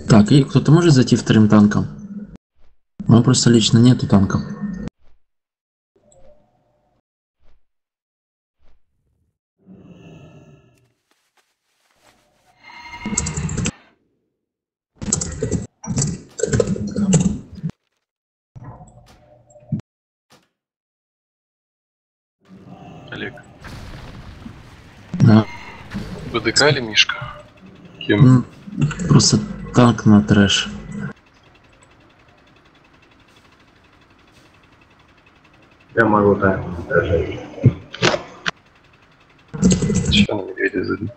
Так, и кто-то может зайти вторым танком? У меня просто лично нету танков. Олег. Да. БДК или Мишка? Кем? Просто танк на трэш. Я могу так даже. Че на медведя зайду?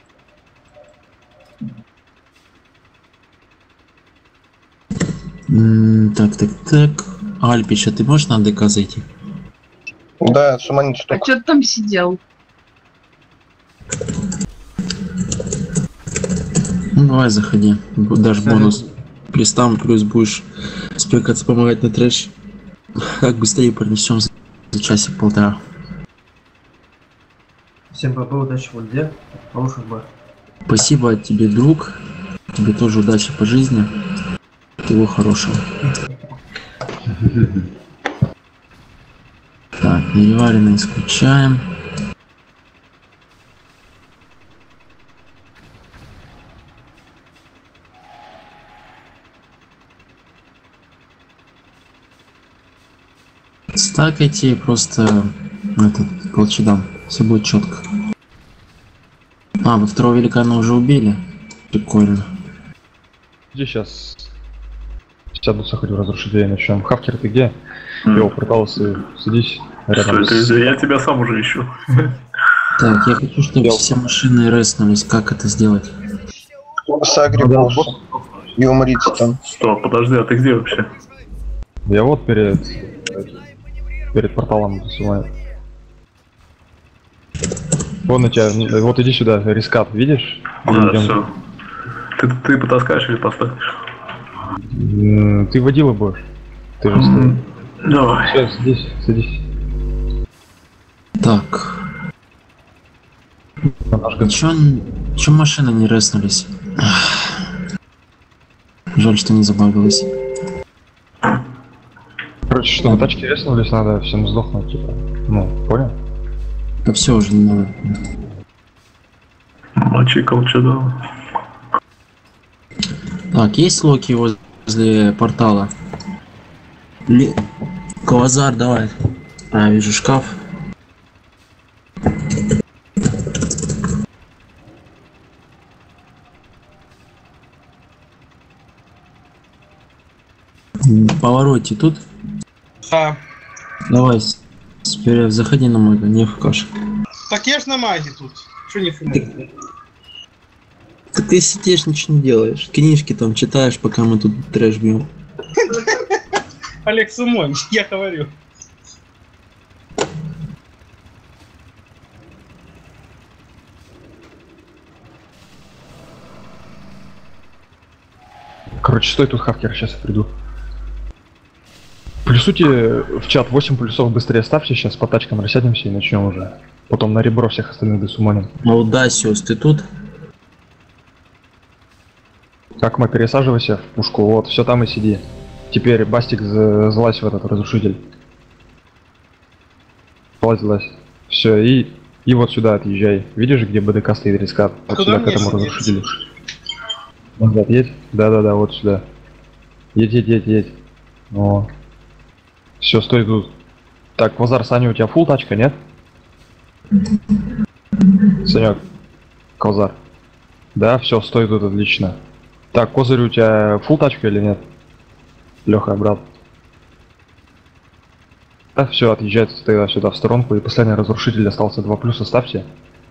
Так. Альпич, а ты можешь на ДК зайти? Да, шаманит А штука. чё ты там сидел? Ну давай заходи. Дашь бонус. Плюс плюс будешь спекаться, помогать на трэш. Как быстрее пронесем за часик-полтора. Всем ПП, удачи в ульде. Хороших бой. Спасибо тебе, друг. Тебе тоже удачи по жизни. Всего хорошего. Так, переварено исключаем. Стакайте просто этот колчедан. Все будет четко. А, вы второго великана уже убили? Прикольно. Где сейчас? Сядутся хоть в разрушителей начнем. Хавкер, ты где? Его портал садись рядом. Что это? Я тебя сам уже ищу. Так, я хочу, чтобы все машины реснулись. Как это сделать? Сагри босс. И умрите там. Стоп, подожди, а ты где вообще? Я вот перед порталом засылаю. Вон на тебя, вот иди сюда, рискап, видишь? Да, все. Ты потаскаешь или поставишь? Ты водила будешь. Ты же стоишь. Давай. Все, садись. Так. Чё машины не реснулись? Жаль, что не забагалось. Короче, чтобы тачки реснулись, надо всем сдохнуть, типа. Ну, понял? Да все уже не надо. Мочи колчедан. Так, есть локи возле портала? Квазар, давай. А, вижу шкаф. Повороте тут? Да. Давай, теперь заходи на мой, не фкаш. Так я ж на маге тут. Что не фумаю? Так ты сидишь, ничего не делаешь. Книжки там читаешь, пока мы тут трэш бьем. Олег Сумон, я говорю. Короче, стой тут, Хавкер, сейчас я приду. Плюсуйте в чат 8 плюсов, быстрее ставьте, сейчас по тачкам рассядемся и начнем уже. Потом на ребро всех остальных досуманим. Аудасиус, ты тут? Как мы пересаживайся в пушку, вот, все там и сиди. Теперь Бастик залазь в этот разрушитель. Залазь. Все, и вот сюда отъезжай. Видишь, где БДК стоит рискат? Вот Куда сюда, к этому разрушителю. Назад едь? Да, вот сюда. Едь. О. Все, стой тут. Так, Квазар, Саня, у тебя фул тачка, нет? Санек, Квазар. Да, все, стой тут, отлично. Так, Козырь, у тебя фул тачка или нет? Леха, брат. Да, все, отъезжайте тогда сюда в сторонку. И последний разрушитель остался. 2 плюса ставьте.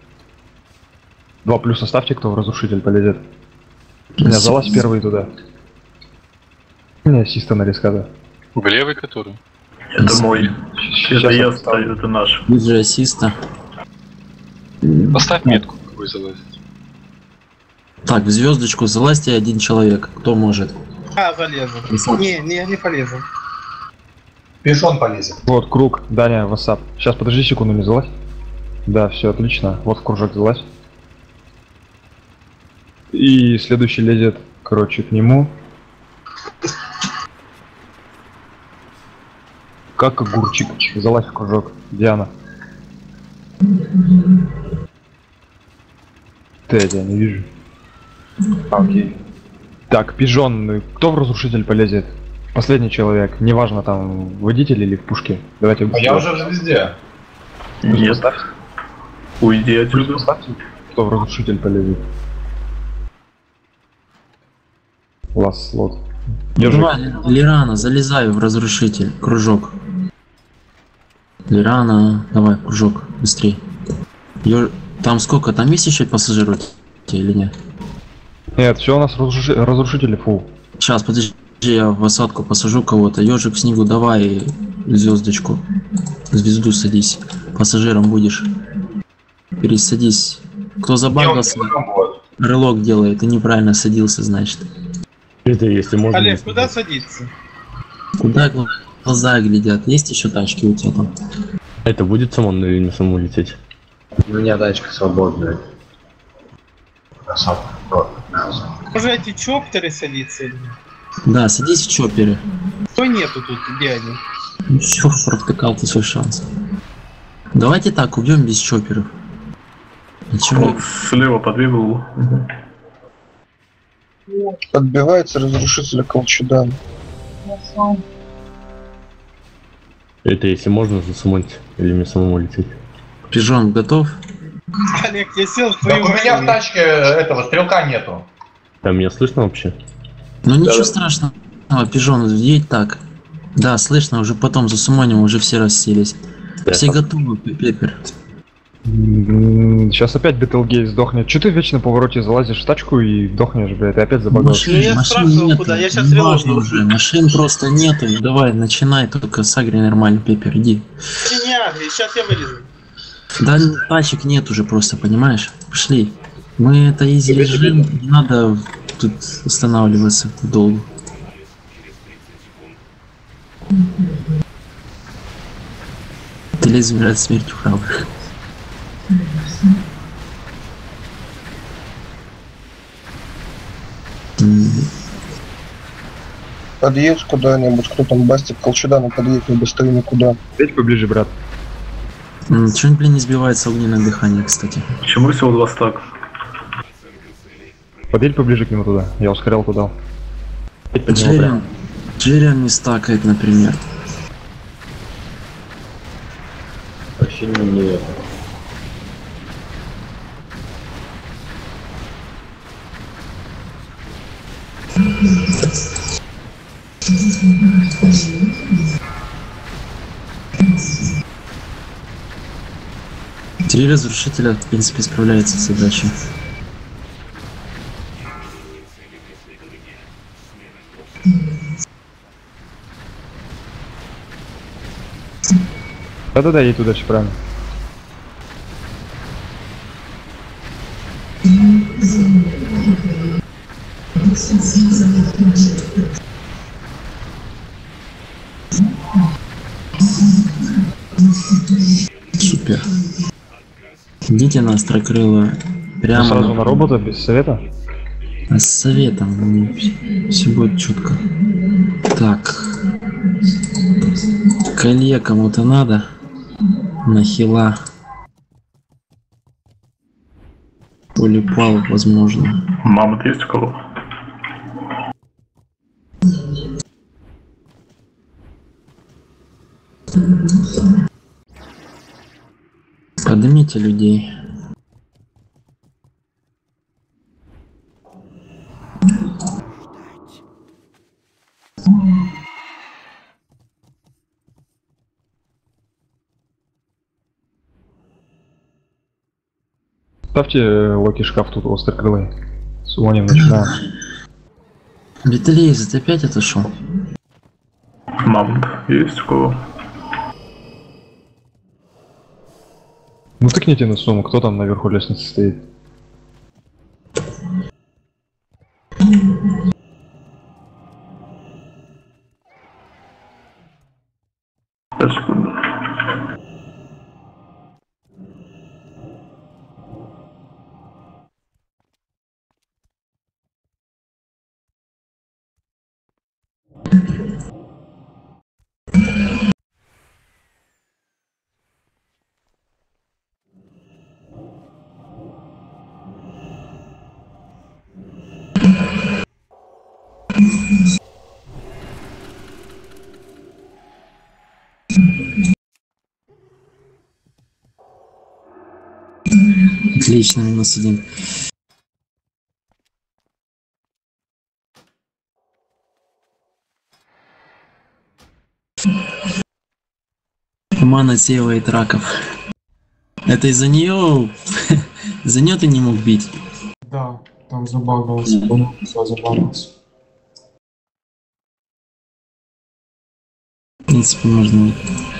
2 плюса ставьте, кто в разрушитель полезет. Меня залазь первый туда. У меня ассиста на рискада. В левый который? Это мой. Это я поставлю. стою, это наш. Вижу ассиста. Поставь метку, какой залазить. Так, в звездочку залазьте один человек. Кто может? А, залезу. Не полезу. Пешон полезет. Вот круг, Даня, вассап. Сейчас, подожди секунду, не залазь. Да, все отлично. Вот в кружок залазь. И следующий лезет, короче, к нему. как огурчик. Залазь в кружок. Диана. Я тебя не вижу. Окей. Так, пижон. Кто в разрушитель полезет? Последний человек. Неважно, там, водитель или в пушке. Давайте А я уже везде. Нет. Поставьте. Уйди отсюда. Поставьте, кто в разрушитель полезет. Лast слот. Ёжик. Давай, Лирана, залезай в разрушитель. Кружок. Лирана, давай, кружок, быстрей. Там сколько? Там есть еще пассажиры или нет? Нет, все у нас разрушители фул. Сейчас, подожди, я в осадку посажу кого-то. Ежик в снегу, давай звездочку. Звезду садись. Пассажиром будешь. Пересадись. Кто забагался, релок делает. Ты неправильно садился, значит. Это если можно. Олег, куда садиться? Куда глаза глядят? Есть еще тачки у тебя там? Это будет самому или не самому лететь? У меня тачка свободная. Может эти чоптеры садиться или нет? Да, садись в чопере. Кто нету тут, где они? Ну все, протыкал ты свой шанс. Давайте так, убьем без чоперов. Ничего. Слева подвигал. Подбивается разрушитель Колчудан. Это если можно засумать или мне самому лететь? Пижон готов? Олег, я сел в Так твою у меня в машину. тачке этого стрелка нету. Там меня слышно вообще? Ну ничего страшного, Пижон, едь так. Да, слышно, уже потом засуманим, уже все расселись. Да, Все так. готовы, Пеппер. Сейчас опять Бетлгейт сдохнет. Че ты вечно в повороте залазишь в тачку и дохнешь, блядь, ты опять забагался. Ну, я спрашивал, куда, я сейчас важно релогну. уже, машин просто нету. Давай, начинай, только сагри нормально, Пеппер, иди. Сейчас я вылезу. Да, тачек нет уже просто, понимаешь? Пошли. Мы это изи режим, не надо тут останавливаться долго. Ты лезешь умирать смертью храбрых. Подъедь куда-нибудь, кто там бастик Колчудана, подъедет не быстрее никуда. Опять поближе, брат. Чё-нибудь, блин, не сбивается огненное дыхание, кстати. Почему всего 2 стак? Подъедь поближе к нему туда. Я ускорялку дал. Опять под него прям. Джерриан не стакает, например. Вообще не это. Три разрушителя, в принципе, справляются с задачей. Да-да-да, едь туда, все правильно. Супер. Идите на острокрыло. Ну, Прямо сразу на робота, без совета. с советом. Все будет четко. Так. Колье кому-то надо. Нахила. Полипал, возможно. Мамонт есть у кого? Поднимите людей. Ставьте Локи шкаф тут острокрылый. С Уонем начинаем. Виталий, ты опять отошел? Мамонт есть у кого? Ну тыкните на сумму, кто там наверху лестницы стоит. Сейчас, секунду. Отлично, -1. Туман отсеивает раков. Это из-за нее... из-за нее ты не мог бить? Да, там забагался, все забагался. В принципе, можно...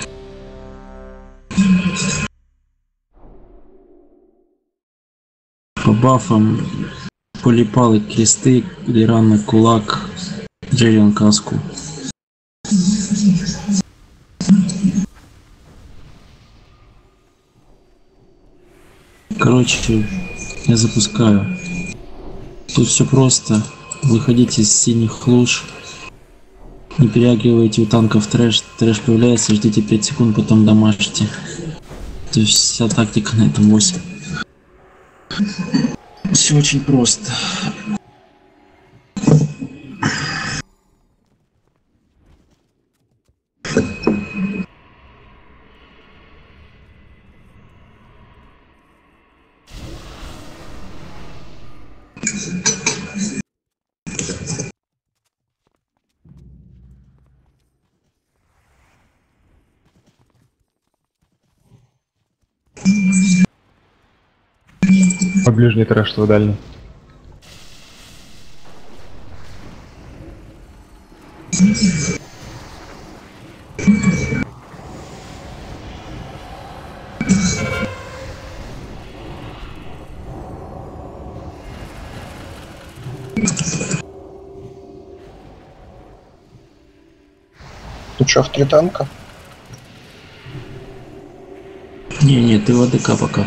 По бафам Полипалы, кресты, Лирана, кулак, Джерион, каску. Короче, я запускаю. Тут все просто. Выходите из синих луж. Не переагривайте у танков трэш. Трэш появляется, ждите 5 секунд, потом дамажьте. Это вся тактика на этом боссе. Все очень просто. По ближний трэш, твой дальний. Ты чё, в 3 танка? Не, ты в АДК пока.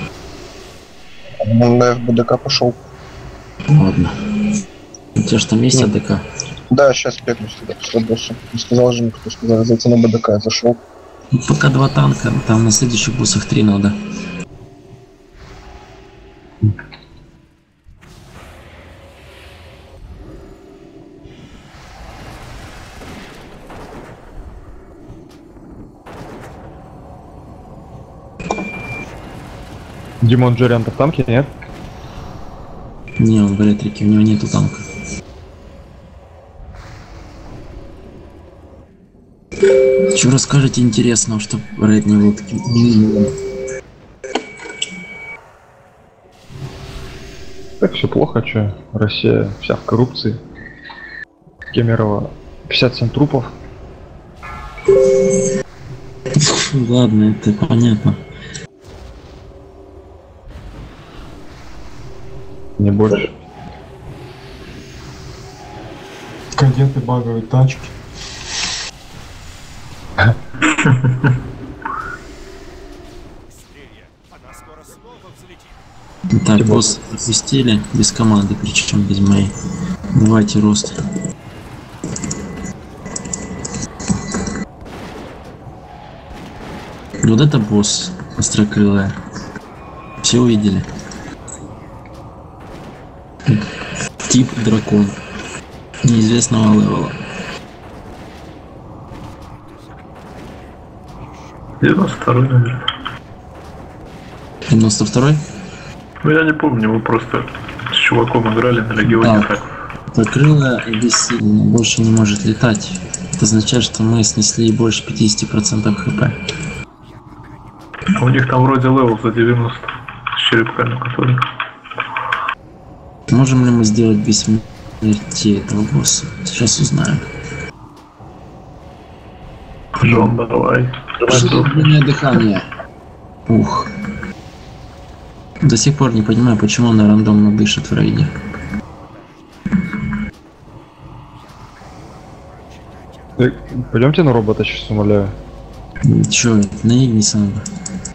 На ФБДК пошел. Ладно. У тебя же там есть АДК? Да, сейчас пекнусь сюда, после босса. Не сказал же никто, сказал, зайти на БДК, я зашел. Ну, пока 2 танка, там на следующих боссах 3 надо. Димон Джориан в танке, нет? Не, он в ретрике, у него нету танка. Что расскажете интересного, что Ред не был таким? Так все плохо, чё? Россия вся в коррупции. Кемерово 57 трупов. Ладно, это понятно. Не больше. Кадеты багают тачки. Так, босс отпустили без команды, причем без моей. Давайте рост. Вот это босс острокрылая. Все увидели. Тип дракон. Неизвестного левела. 92-й, наверное. 92-й? Ну я не помню, мы просто с чуваком играли на Легионе. Да. Закрылая бессильно, больше не может летать. Это означает, что мы снесли больше 50% хп. А у них там вроде левел за 90 с черепками, которые... Можем ли мы сделать без смерти этого босса? Сейчас узнаем. Джон, давай. Длинное дыхание. Ух. До сих пор не понимаю, почему она рандомно дышит в рейде. Пойдемте на робота, сейчас умоляю. Чё, на Игниса надо.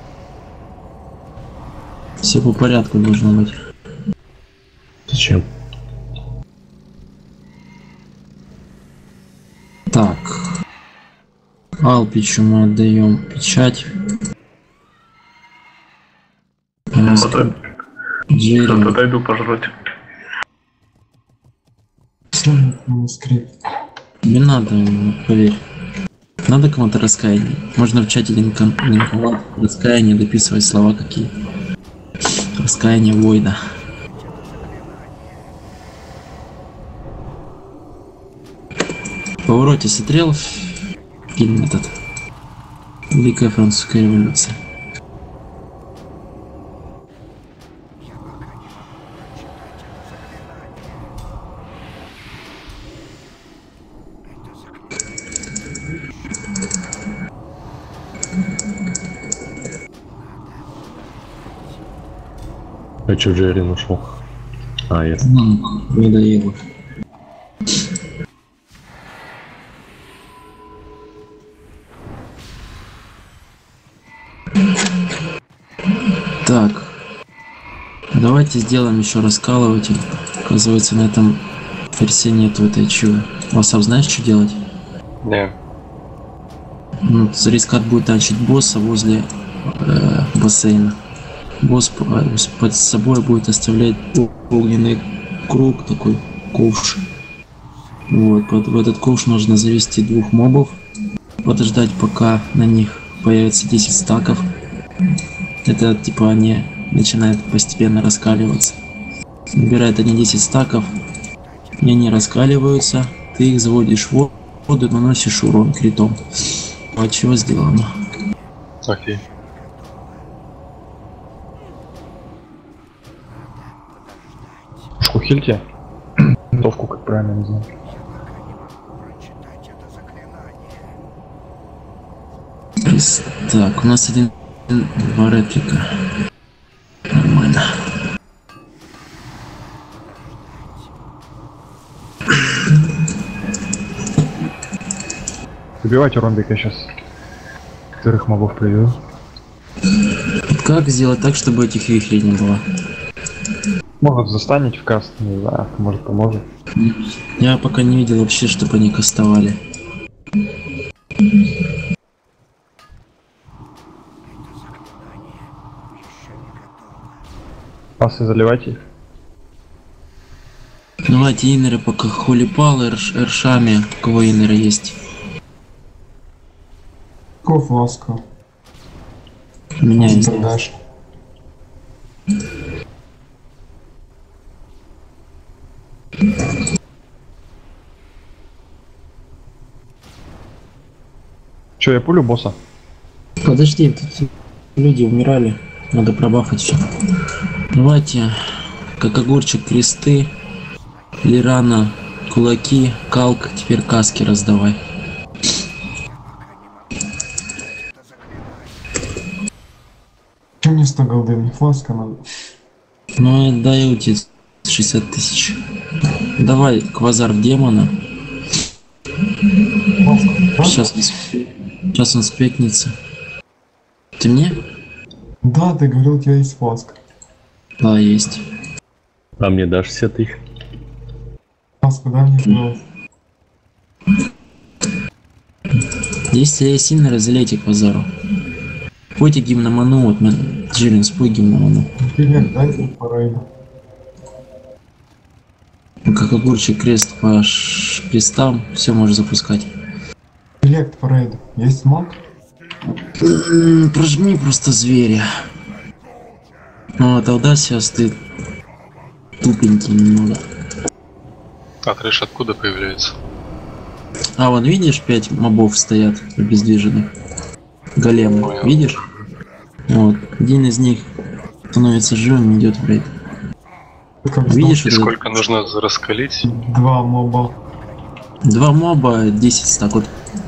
Все по порядку должно быть. Зачем? Так. Алпичу мы отдаем печать. Сейчас Джерри. подойду пожрать. Скрипт. Не надо, поверь. Надо кому-то раскаяние. Можно в чате линковать раскаяние, дописывать слова какие. Раскаяние Войда. В повороте смотрел фильм этот. Великая французская революция. А чё Джерри нашел? А, я. Надоело. Так. Давайте сделаем еще раскалыватель. Оказывается, на этом версии нету этой чего. Васап, знаешь, что делать? Не. Ну, рискат будет танчить босса возле бассейна. Босс под собой будет оставлять огненный круг, такой ковш. Вот, в этот ковш нужно завести 2 мобов, подождать, пока на них появится 10 стаков. Это типа они начинают постепенно раскаливаться. Набирают они 10 стаков, и они раскаливаются, ты их заводишь в воду, наносишь урон критом. Вот чего сделано. Окей. Хильте. Винтовку, как правильно, не знаю. Так, у нас 2 реплика. Нормально. Убивайте ромбик, я сейчас 4 мобов приведу. Как сделать так, чтобы этих вихрей не было? Могут застанить в каст, не знаю, может поможет. Я пока не видел вообще, чтобы они кастовали. Пасы заливайте их. Давайте инеры пока хулипал эршами. У кого инеры есть? Ков ласка. У меня есть. Дашь. Че, я пулю босса? Подожди, тут люди умирали. Надо пробафать все. Давайте, как огурчик, кресты, Лирана, кулаки, калк, теперь каски раздавай. Чем мне 100 голды? Мне фласка надо. Ну и даю тебе 60 000. Давай квазар в демона. Сейчас он спекнется. Ты мне? Да, ты говорил, у тебя есть фласка. Да, есть. А мне дашь 60 000? Фласку дай мне, пожалуйста. Если я сильно разлейте квазару. Пойте гимноману, вот Джерин, спой гимноману. Например, дай мне по рейду. Как огурчик, крест по крестам, все можешь запускать. Интеллект по рейду. Есть маг? Прожми просто зверя. Ну а тогда сейчас ты тупенький немного. А трэш откуда появляется? А вон видишь, 5 мобов стоят обездвиженных. Големы, Понял. видишь? Вот, один из них становится живым, идет в рейд. Ты как Видишь, И вот сколько нужно раскалить? 2 моба. 2 моба, 10 так вот.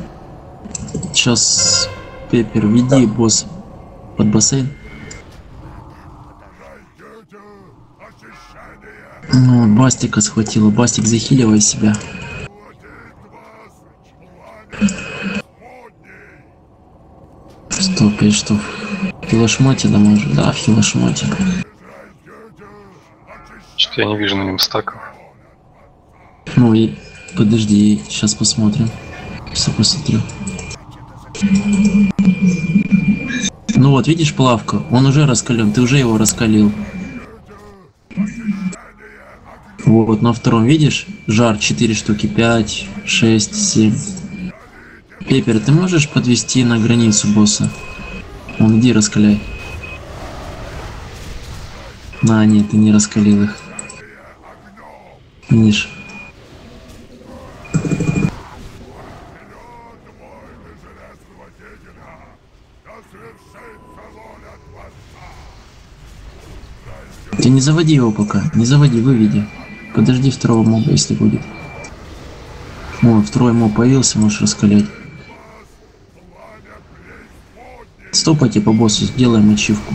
Сейчас Пеппер, веди босс под бассейн. Ну, Бастика схватила. Бастик, захиливай себя. Стоп, и что? В хилошмоте, да, может? Да, в хилошмоте. Что-то я не вижу на нем стаков. Ну и подожди, сейчас посмотрим. Сейчас посмотрю. Ну вот, видишь плавку? Он уже раскален, ты уже его раскалил. Вот, на втором, видишь? Жар 4 штуки, 5, 6, 7. Пеппер, ты можешь подвести на границу босса? Вон, иди раскаляй. На, нет, ты не раскалил их. Видишь? Ты не заводи его пока, не заводи, выведи. Подожди второго моба, если будет. О, второй моб появился, можешь раскалять. Стопайте по боссу, сделаем ачивку.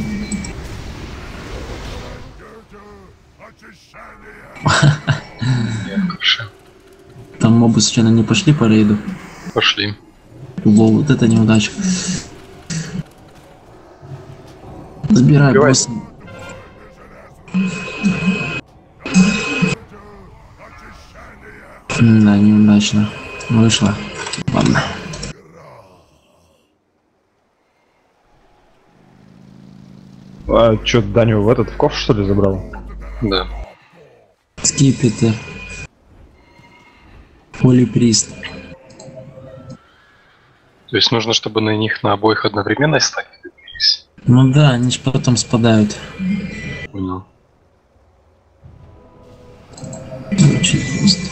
Там мобы случайно не пошли по рейду? Пошли. Лол, вот это неудача. Забирай босса. Да, неудачно. Вышла. Ладно. А чё, Даню в этот в ковш что ли забрал? Да. Скипетр. Полиприст. То есть нужно, чтобы на них на обоих одновременно стаки двигались? Ну да, они ж потом спадают. Понял. Очень просто.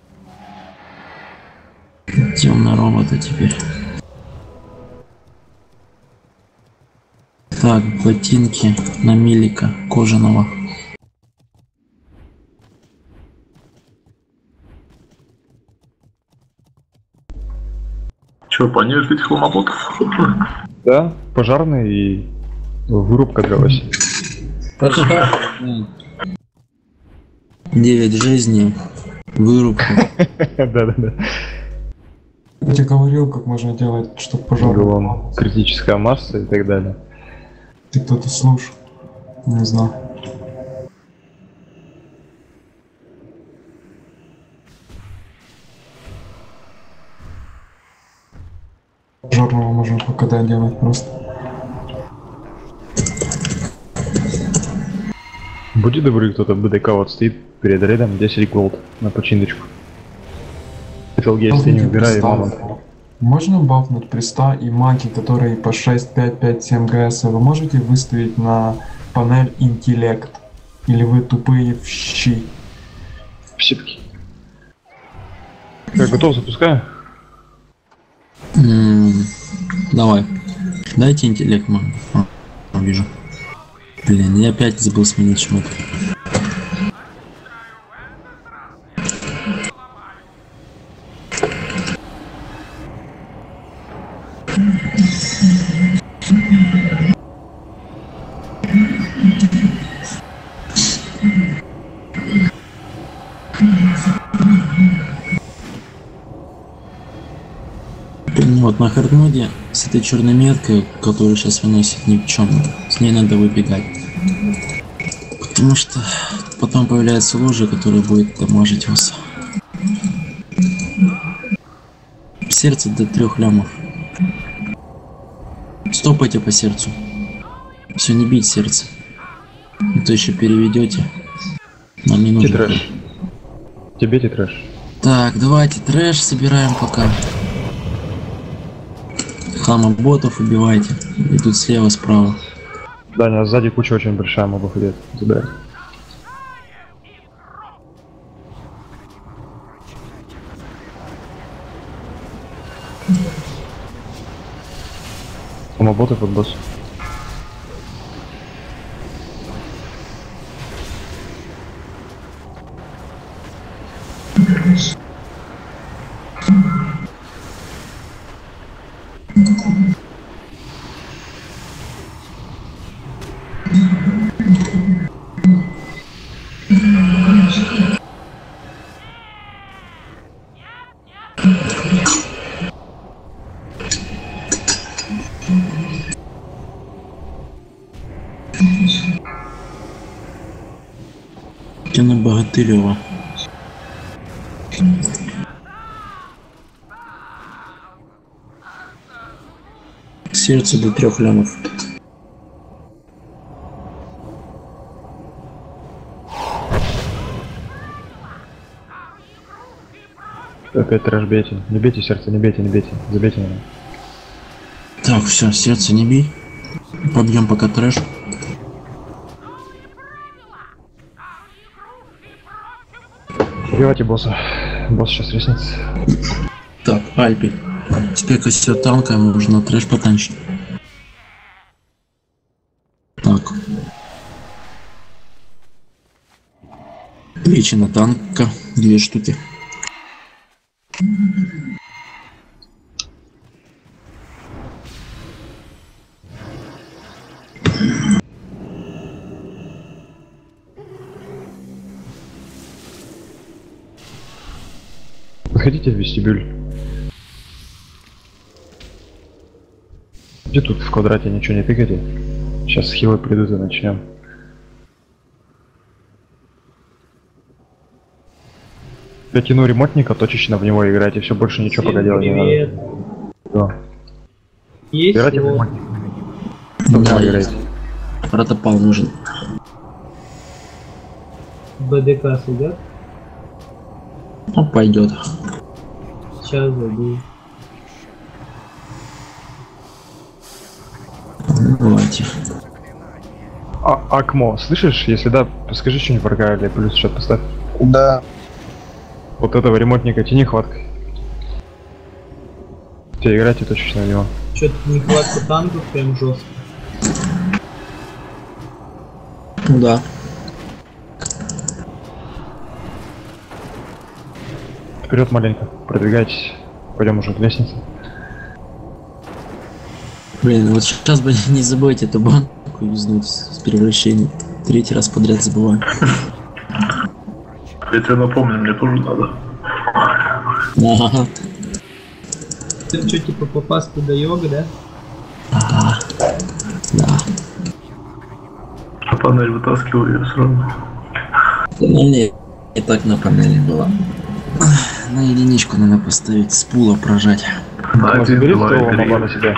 Идем на робота теперь. Так, ботинки на милика кожаного. Че, понежить хламоботов? Да, пожарный и вырубка для Васи. 9 жизней. Вырубка. Да-да-да. Я тебе говорил, как можно делать, чтобы пожар. Вон критическая масса и так далее. Ты кто-то слушал? Не знаю. Пожарного можно пока делать просто. Будь добрый, кто-то БДК вот стоит перед рейдом, 10 голд на починочку. FLG, если не убирай, мама. Можно бафнуть приста и маги, которые по 6, 5, 5, 7 ГС, вы можете выставить на панель интеллект? Или вы тупые в щи? Псипки. Я готов, запускаю? Давай. Дайте интеллект, мам. Вижу. Блин, я опять забыл сменить шмот. Вот на хардмоде с этой черной меткой, которую сейчас выносит ни в чем, с ней надо выбегать. Потому что потом появляется лужа, которая будет дамажить вас. Сердце до 3 лямов. Стопайте по сердцу. Все, не бить сердце. А то еще переведете. Нам не нужно. Трэш. Тебе трэш. Так, давайте трэш собираем пока. Хламоботов убивайте. И тут слева, справа. Даня, сзади куча очень большая мобов идет. Забирай. Хламоботы под босс. Кино Богатырева. Сердце до 3 лямов. Опять трэш бейте. Не бейте сердце, не бейте, не бейте. Забейте меня. Так, все, сердце не бей. Побьем пока трэш. Убивайте босса. Босс сейчас реснится. Так, Альпи. Теперь костер танка, можно трэш потанчить. Так. Личина танка, 2 штуки. Заходите в вестибюль. Где тут в квадрате ничего не тыкайте? Сейчас хилы придут и начнем. Я тяну ремонтника, точечно в него играйте, все больше ничего пока делать не надо. Да. Есть Играйте в его. ремонтника. Да, играйте. Протопал нужен. БДК сидят. Ну, пойдет. Сейчас зайду. Давайте. Акмо, слышишь? Если да, скажи что-нибудь про Кайли, плюс что поставь. Да. Вот этого ремонтника тяни хваткой. Все, играйте точечно в него. Что-то нехватка танков прям жестко. Ну да. Вперед маленько, продвигайтесь. Пойдем уже к лестнице. Блин, вот сейчас бы не забывайте эту банку юзнуть с превращением. 3-й раз подряд забываю. Я тебе напомню, мне тоже надо. Ага. Ты что, типа попасть туда йога, да? Ага. Да. А панель вытаскиваю ее сразу. Ну мне и так на панели было. На единичку надо поставить, с пула прожать. Да, Забери два, второго три. моба на себя.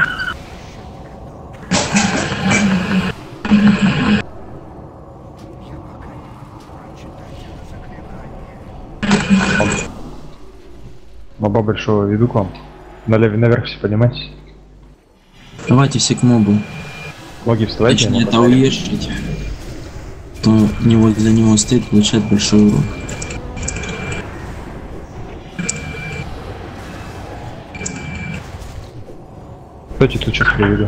Моба большого веду к вам. Наверх все поднимайтесь. Давайте все к мобу. Ноги вставайте. Точнее, это уезжать. Кто не возле него стоит, получает большой урон. Кстати, тут сейчас приведу.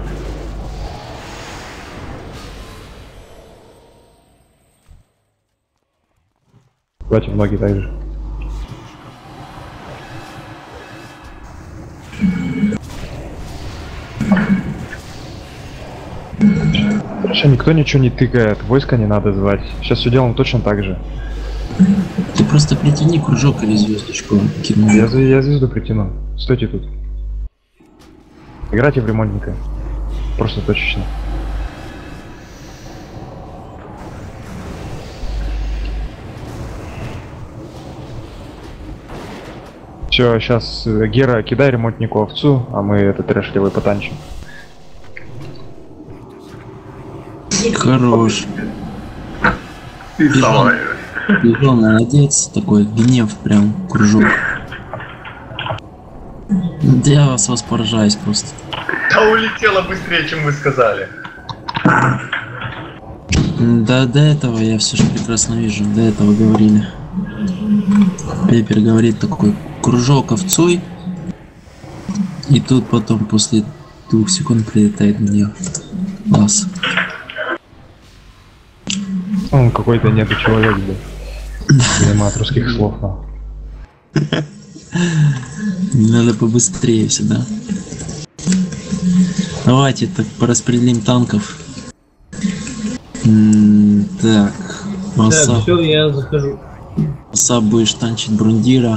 Давайте в ноги также. Хорошо, никто ничего не тыкает, войска не надо звать. Сейчас все делаем точно так же. Ты просто притяни кружок или звездочку кинул. Я звезду притяну. Стойте тут. Играйте в ремонтника. Просто точечно. Все, сейчас Гера, кидай ремонтнику овцу, а мы этот трэшливый потанчим. Хорош. И вставай. Бежал, молодец. Такой гнев прям, кружок. Да я вас поражаюсь просто. Да улетела быстрее, чем вы сказали. Да, до этого я все же прекрасно вижу. До этого говорили. Пеппер говорит такой кружок овцой. И тут потом после 2 секунд прилетает гнев. Класс. Он какой-то нету человек, да. Понимает русских слов, но. Надо побыстрее всегда. Давайте так пораспределим танков. Так. Так, все, я захожу. Масса будешь танчить Брундира.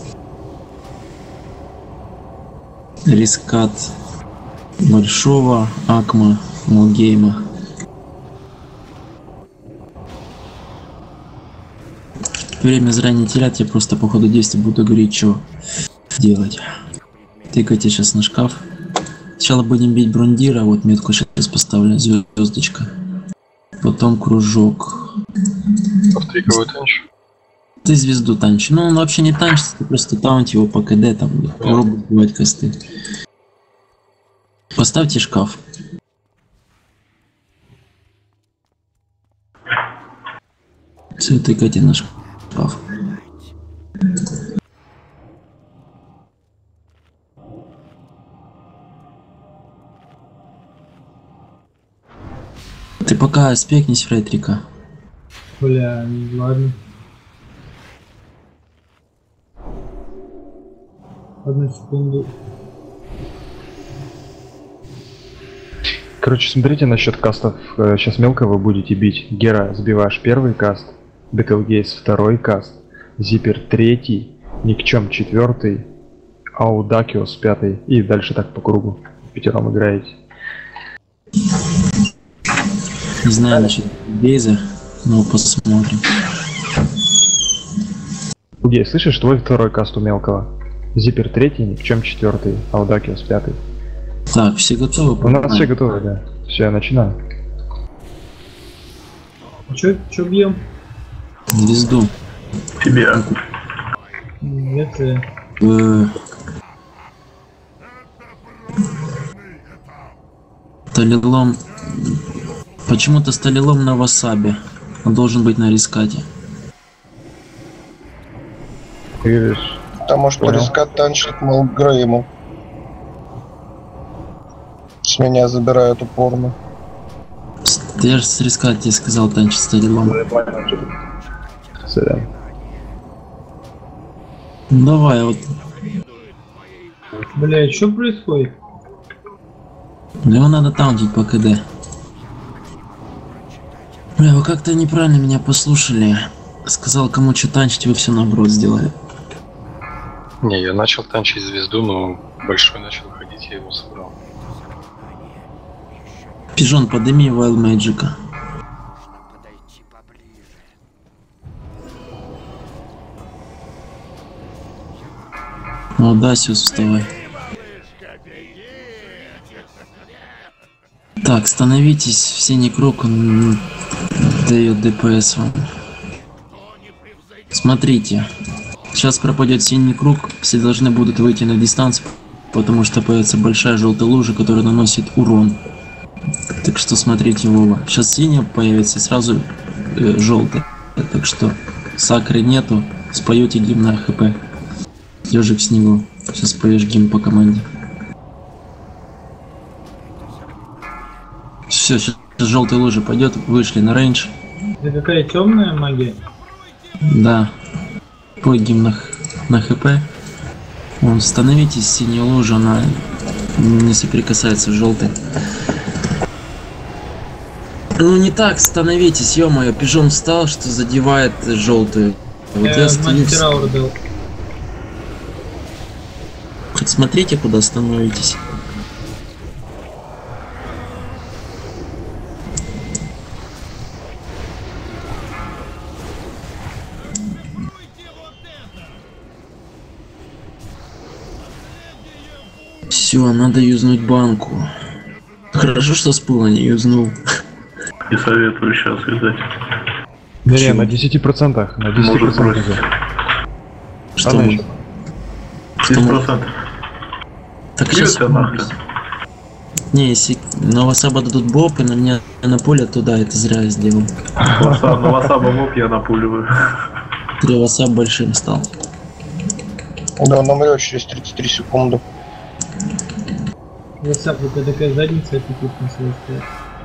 Рискат Большого, Акма, Мулгейма. Время зря не терять, я просто по ходу действия буду говорить, что делать. Тыкайте сейчас на шкаф. Сначала будем бить Брундира, вот метку сейчас поставлю, звездочка. Потом кружок. Повтриковую танч. Ты звезду танчи. Ну, он вообще не танчится, ты просто таунти его по КД, там, попробуй убивать косты. Поставьте шкаф. Все, тыкайте на шкаф. Ты пока спекнись, Фредрика. Бля, ладно. Одну секунду. Короче, смотрите насчет кастов. Сейчас мелко вы будете бить. Гера сбиваешь первый каст, Бетелгейс второй каст, Зиппер третий, Никчем четвертый, Аудакиос пятый. И дальше так по кругу. Пятером играете. Не знаю насчет Бейза, но посмотрим. Гей, слышишь, твой второй каст у мелкого. Зиппер третий, Никчем четвертый, Аудакиос пятый. Так, все готовы? У нас все готовы, да. Все, я начинаю. Чё бьем? Звезду. Тебя. Это... Сталилом. Почему-то сталилом на васабе. Он должен быть на рискате. Ты видишь? Потому что Понял. рискат танчит Малгрейму. С меня забирают упорно. Я же с риската тебе сказал танчить сталилом. Сорян. Ну, давай, вот. Бля, что происходит? Его надо таунтить по КД. Бля, вы как-то неправильно меня послушали. Сказал, кому что танчить, вы все наоборот сделали. Не, я начал танчить звезду, но большой начал ходить, я его собрал. Пижон, подними Wild Magic. О, Дасиус, вставай. Так, становитесь, все некрок, он дает ДПС вам. Смотрите, сейчас пропадет синий круг, все должны будут выйти на дистанцию, потому что появится большая желтая лужа, которая наносит урон. Так что смотрите, Вова. Сейчас синяя появится и сразу желтая. Так что сакры нету, споете гимн на ХП. Ежик в снегу. Сейчас поешь гимн по команде. Все, сейчас желтая лужа пойдет, вышли на рейндж. Это какая темная магия? Да. Пой гимн на ХП. Вон, становитесь, синяя лужа, она не соприкасается с желтой. Ну не так, становитесь, ё-моё, пижон встал, что задевает желтую. Вот я стою. Хоть смотрите, куда становитесь. Все, надо юзнуть банку. Хорошо, что с пула не юзнул. Не советую сейчас видать. Не, на 10%. На 10%. Что? Она еще. 10%. Так Чё сейчас. ты нахрен? Не, если на васаба дадут боб, и на меня на поле туда, это зря я сделал. На васаба моп я напуливаю. Три васаб большим стал. Да, он умрет через 33 секунды. Васап, это такая задница, это тут на своей стоит.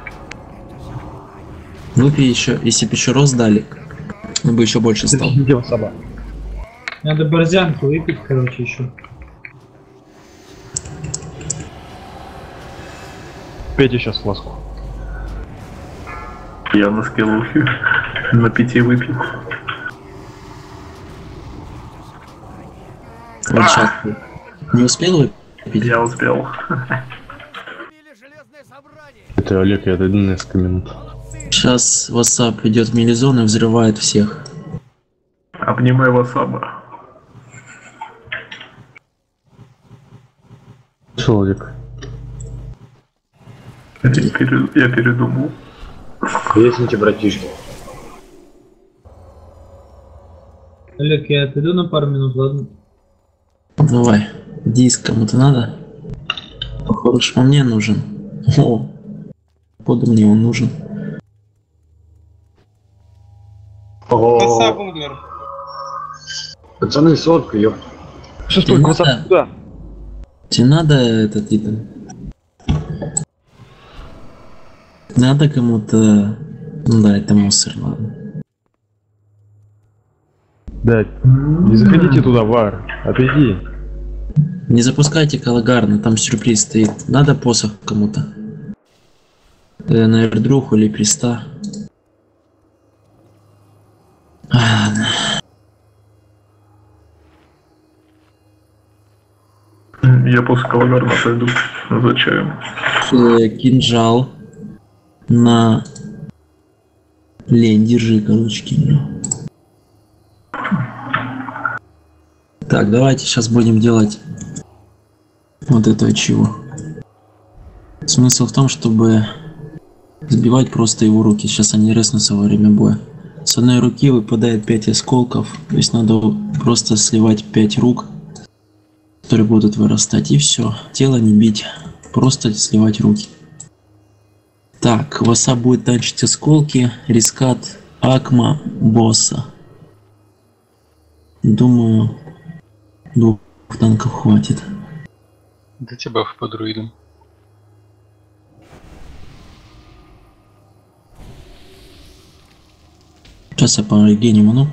Выпей еще, если бы еще рост дали, он бы еще больше стал. Где Васаба? Надо борзянку выпить, короче, еще. Пейте сейчас фласку. Я на скиллухе. На 5 выпил. Вот сейчас. Не успел выпить? Я успел. Это Олег, я дойду на несколько минут. Сейчас васап идет в милизон и взрывает всех. Обнимай васаба. Человек. Я передумал. Весните, братишки. Олег, я отойду на пару минут, ладно? Давай. Диск кому-то надо? По-хорошему мне нужен. О, поду мне он нужен. Васап умер. Пацаны, сотку, ёп. Что Тебе стой, надо? Васап, куда? Тебе надо этот итем? Надо кому-то... Ну да, это мусор, ладно. Да, не заходите туда, Вар, отойди. Не запускайте Калагарна, там сюрприз стоит. Надо посох кому-то. На эрдруху или приста. Ладно. Я после Калагарна пойду за чаем. Кинжал на лень, держи, короче, кинжал. Так, давайте сейчас будем делать вот это чего. Смысл в том, чтобы сбивать просто его руки. Сейчас они резнутся во время боя. С одной руки выпадает 5 осколков, то есть надо просто сливать 5 рук, которые будут вырастать, и все. Тело не бить, просто сливать руки. Так, Васа будет танчить осколки, рискат, акма, босса. Думаю, 2 танков хватит. Дайте баф по друидам. Сейчас я по Евгению ману.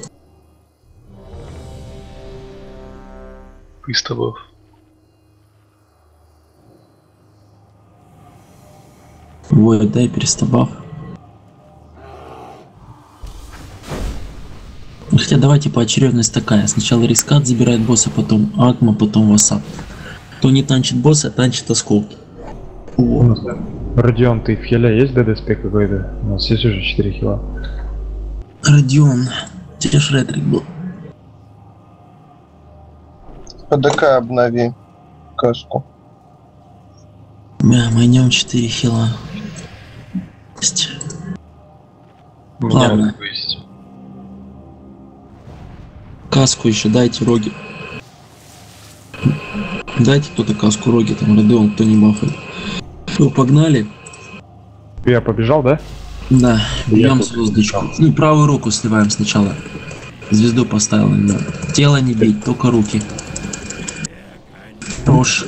Писта баф. Воет, дай перестабав. Хотя давайте поочередность такая. Сначала рискат забирает босса, потом акма, потом васап. Кто не танчит босса, танчит осколки. О. Родион, ты в хиле есть ДДСП какой-то? У нас есть уже 4 хила. Родион, у тебя ж ретрик был. ПДК обнови каску. Да, мы идем 4 хила. Есть. У меня Ладно. такой есть. Каску еще дайте, роги. Дайте кто-то каску, роги, там Родеон, кто не бафает. Ну, погнали. Я побежал, да? Да, берем тут звездочку. Ну, правую руку сливаем сначала. Звезду поставил на неё. Тело не бить, только руки. Рош.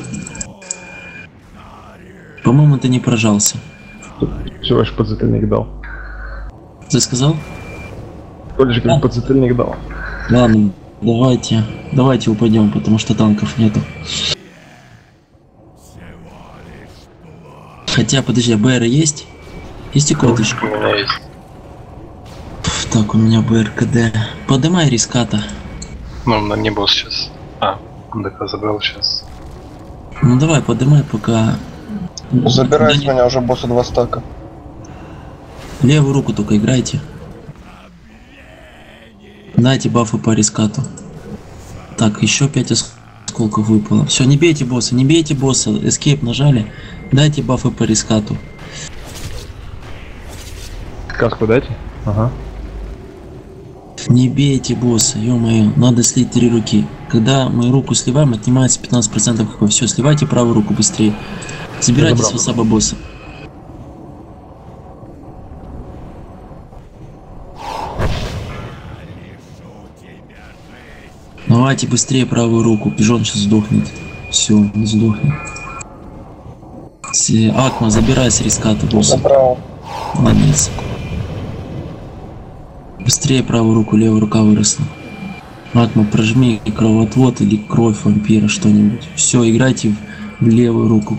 По-моему, ты не прожался. Всего лишь подзатыльник дал. Ты сказал? То лишь как подзатыльник дал. Ладно, давайте упадем, потому что танков нету. Хотя, подожди, а БР есть? Есть и коточка? У меня есть. Так, у меня БРКД. Подымай риската. Ну, на не босс сейчас. А, ДК забрал сейчас. Ну давай, подымай, пока... Забирай Да с меня уже босса 2 стака. Левую руку только играйте. Дайте бафы по рискату. Так, еще 5 осколков выпало. Все, не бейте босса, не бейте босса. Escape нажали. Дайте бафы по рискату. Каску дайте? Ага. Не бейте босса, ё-моё, надо слить 3 руки. Когда мы руку сливаем, отнимается 15% хп. Все, сливайте правую руку быстрее. Забирайте с васаба босса. Давайте быстрее правую руку, пижон сейчас сдохнет. Все, он сдохнет. Акма, забирай с риската босса. Забрал. Молодец. Быстрее правую руку, левая рука выросла. Акма, прожми кровоотвод или кровь вампира, что-нибудь. Все, играйте в левую руку.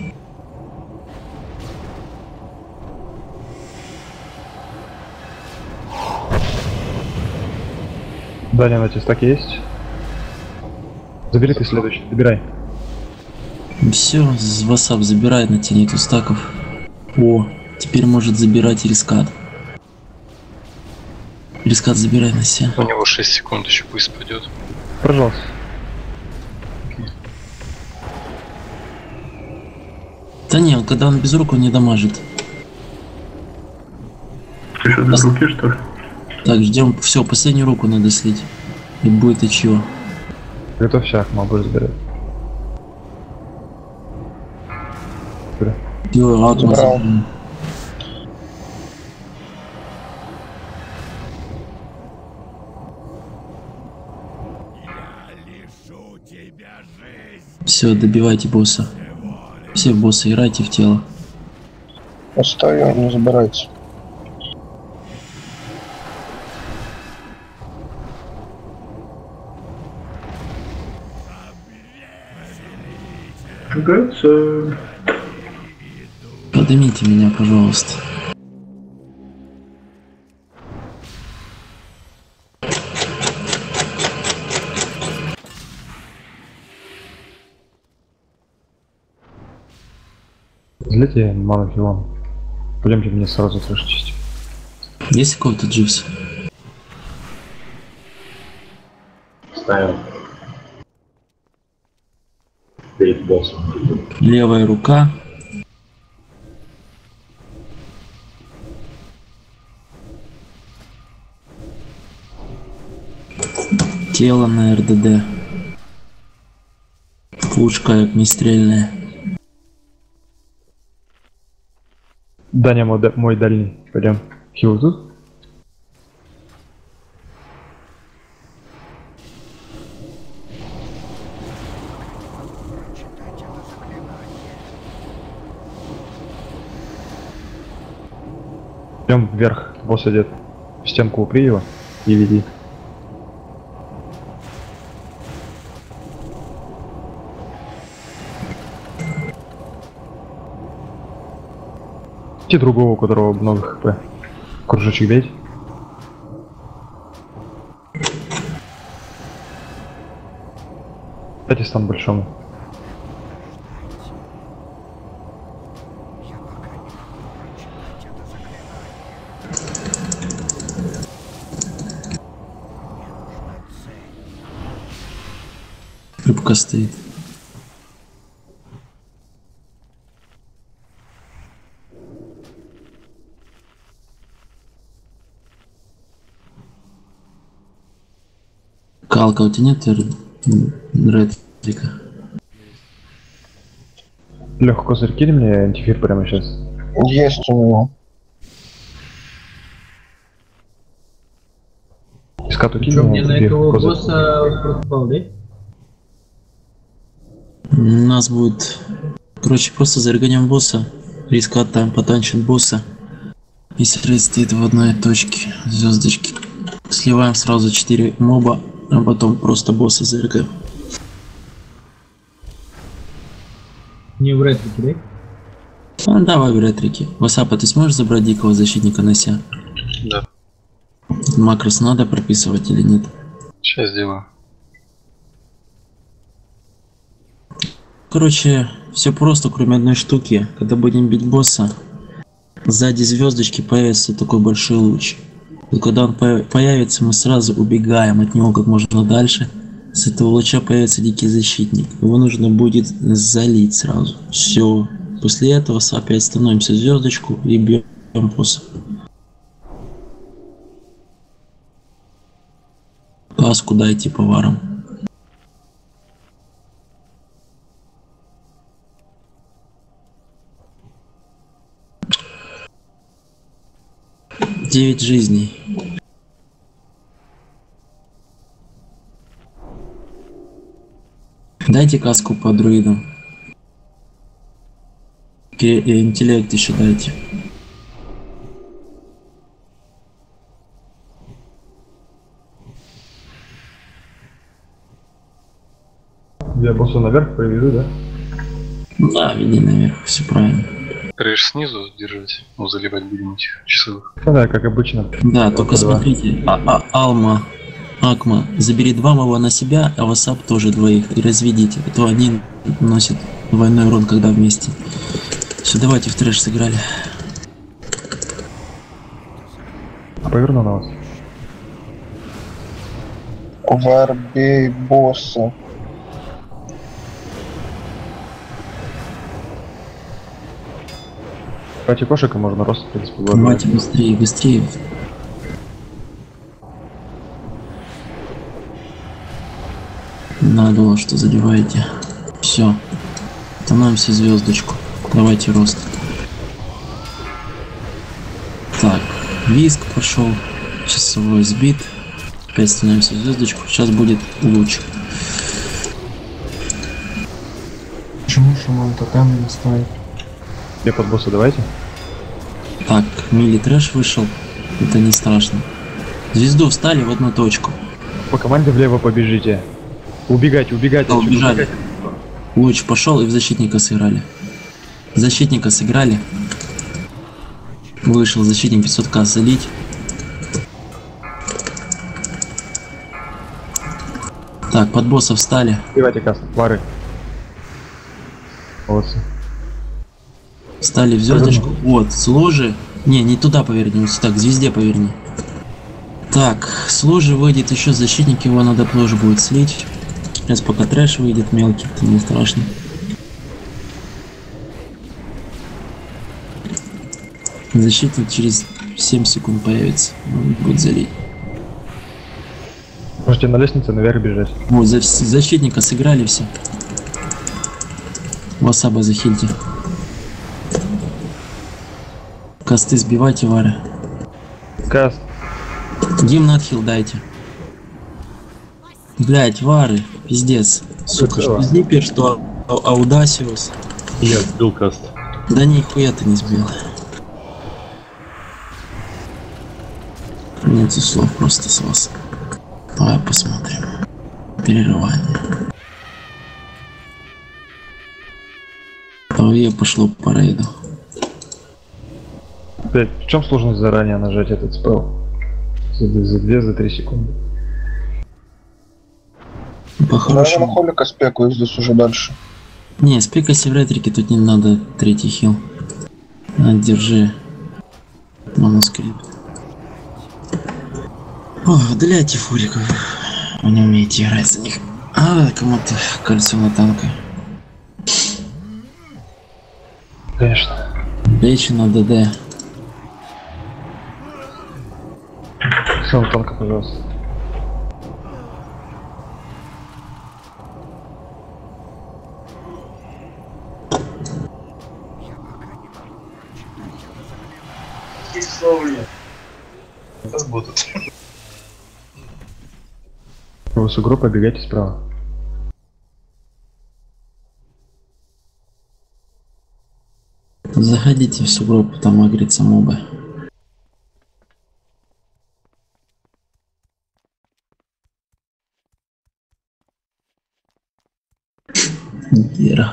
Даня, на тебе стаки есть? Забери ты следующий, добирай. Все, васап забирает на тебе нету стаков. О, теперь может забирать рискат. Рискат забирай на себя. У него 6 секунд еще пусть пойдет. Пожалуйста. Да не, когда он без рук, он не дамажит. Ты что, без руки, что ли? Так, ждем. Все, последнюю руку надо слить. И будет и чего. Готовься, Акма, будет забирать. Всё, Акма Забрал. забрал. Все, добивайте босса. Все боссы, играйте в тело. Оставим, не забирайте. Кажется, Поднимите меня, пожалуйста. Взлетите ману хилом. Пойдемте мне сразу трэш чистить. Есть у кого-то дживс? Ставим. Перед боссом. Левая рука. Тело на РДД. Пушка огнестрельная. Даня мой дальний. Пойдем. Хил тут? Идем вверх, босс идет. В стенку упри его и веди. Ищи другого, у которого много хп. Кружочек бейте. Дайте стан большому. Рыбка стоит. Калка, у тебя нет ретрика? Леха, козырь, кинь мне антифир прямо сейчас. Есть у него. Искату кинь Что, мне на антифир, этого козырь. босса пропал, да? У нас будет... Короче, просто зарганем босса. Риска там потанчит босса. И сред стоит в одной точке. Звездочки. Сливаем сразу 4 моба, а потом просто босса заргаем. Не в ретрике, да? А, давай в ретрике. Васапа, ты сможешь забрать дикого защитника на себя? Да, Макрос надо прописывать или нет? сейчас сделаю. Короче, все просто, кроме одной штуки. Когда будем бить босса, сзади звездочки появится такой большой луч. И когда он появится, мы сразу убегаем от него как можно дальше. С этого луча появится дикий защитник. Его нужно будет залить сразу. Все. После этого опять становимся в звездочку и бьем босса. Каску дайте поварам. Девять жизней. Дайте каску по друидам. Интеллект еще дайте. Я босса наверх приведу, да? Да, веди наверх, все правильно. Трэш снизу держать, ну заливать будем этих часовых. Ну да, как обычно. Да, только два. смотрите, Акма, забери 2 моба на себя, а Васап тоже 2 и разведите. А то они носят двойной урон, когда вместе. Все, давайте в трэш сыграли. Поверну на вас. Варбей босса. Давайте кошек, и можно рост, в принципе, Давайте быстрее, быстрее. надо было, что задеваете. Все. Становимся звездочку. Давайте рост. Так, виск пошел. Часовой сбит. Опять становимся звездочку. Сейчас будет луч. Почему шумон тотем не ставит? Где под босса давайте? Так, мили трэш вышел. Это не страшно. Звезду встали в одну точку. По команде влево побежите. Убегайте, убегайте. Да, отсюда, убежали. убегайте. Луч пошел и в защитника сыграли. Защитника сыграли. Вышел защитник 500к залить. Так, под босса встали. Убивайте каст, вары. Молодцы. Встали в звездочку. Вот, с ложи. Не туда поверни, вот так, к звезде поверни. Так, с ложи выйдет еще защитник, его надо тоже будет слить. Сейчас пока трэш выйдет мелкий, это не страшно. Защитник через 7 секунд появится, он будет залить. Можете на лестнице наверх бежать. Вот, защитника сыграли все. Васаба захильте. Косты сбивайте, Вары. Каст. Гимн отхил дайте. Блять, Вары, пиздец. Сука, что Знипер, что Аудасиус. Я сбил каст. Да нихуя ты не сбил. Нету слов просто с вас. Давай посмотрим. Перерывание. ПВЕ пошло по рейду. Блять, в чем сложность заранее нажать этот спел? За 2-3 секунды. Наверное, По-хорошему. холика спеку, и здесь уже дальше. Не, спека севретрике тут не надо третий хил. Держи. Манускрипт. О, удаляйте фуриков. Вы не умеете играть за них. А, кому-то кольцо на танка. Конечно. Речи на ДД. Все, танка, пожалуйста. Вы с игрой побегайте справа. Заходите в сугроб, там агрится мобы. Гера.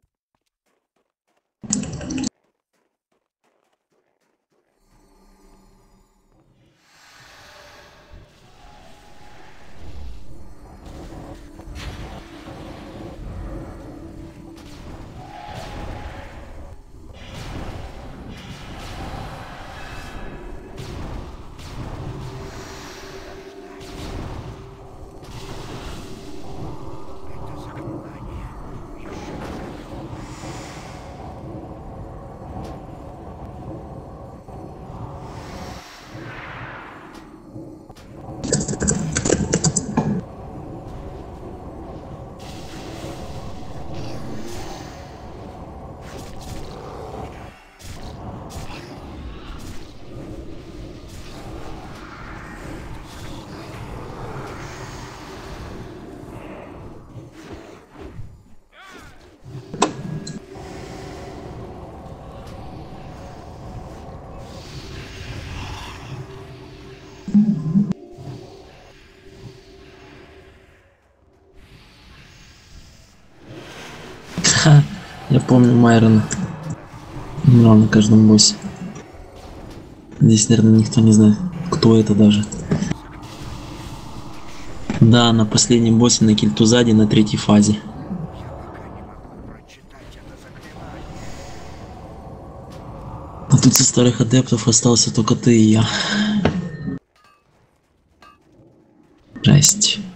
Ха, я помню Майрона. Умирал на каждом боссе. Здесь, наверное, никто не знает, кто это даже. Да, на последнем боссе на Кильтузаде на 3-й фазе. А тут со старых адептов остался только ты и я. Жесть.